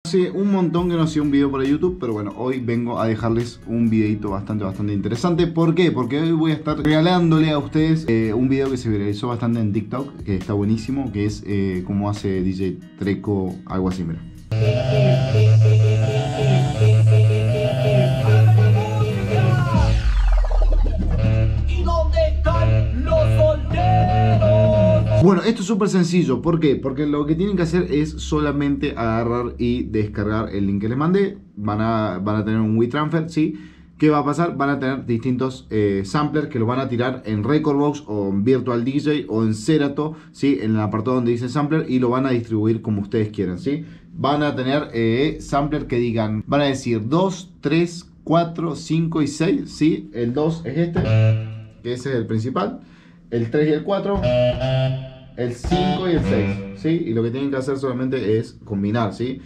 Hace un montón que no hacía un video para YouTube, pero bueno, hoy vengo a dejarles un videito bastante interesante. ¿Por qué? Porque hoy voy a estar regalándole a ustedes un video que se viralizó bastante en TikTok, que está buenísimo, que es cómo hace DJ Treco, algo así, mira. Bueno, esto es súper sencillo. ¿Por qué? Porque lo que tienen que hacer es solamente agarrar y descargar el link que les mandé. Van a tener un WeTransfer, ¿sí? ¿Qué va a pasar? Van a tener distintos samplers que los van a tirar en Rekordbox o en Virtual DJ o en Serato, ¿sí? En el apartado donde dice sampler, y lo van a distribuir como ustedes quieran, ¿sí? Van a tener sampler que digan, van a decir 2, 3, 4, 5 y 6, ¿sí? El 2 es este, que ese es el principal. El 3 y el 4, el 5 y el 6, ¿sí? Y lo que tienen que hacer solamente es combinar, ¿sí?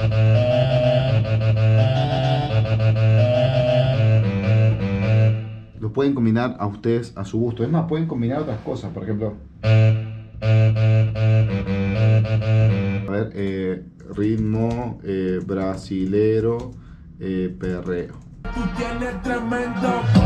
Los pueden combinar a ustedes a su gusto. Es más, pueden combinar otras cosas, por ejemplo. A ver, ritmo brasilero, perreo. Tú tienes tremendo.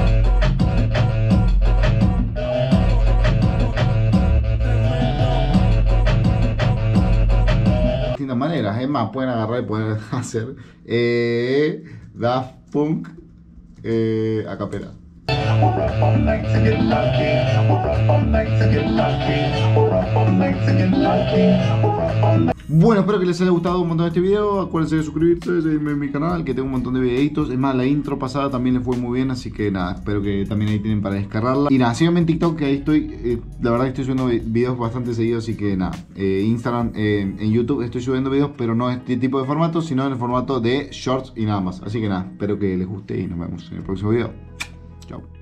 Distintas maneras, es más, pueden agarrar y pueden hacer Daft Punk a capela. Bueno, espero que les haya gustado un montón este video. Acuérdense de suscribirse, de seguirme en mi canal, que tengo un montón de videitos. Es más, la intro pasada también les fue muy bien, así que nada, espero que también ahí tienen para descargarla. Y nada, síganme en TikTok, que ahí estoy, la verdad que estoy subiendo videos bastante seguidos, así que nada, Instagram, en YouTube estoy subiendo videos, pero no este tipo de formato, sino en el formato de shorts y nada más. Así que nada, espero que les guste y nos vemos en el próximo video. Chao.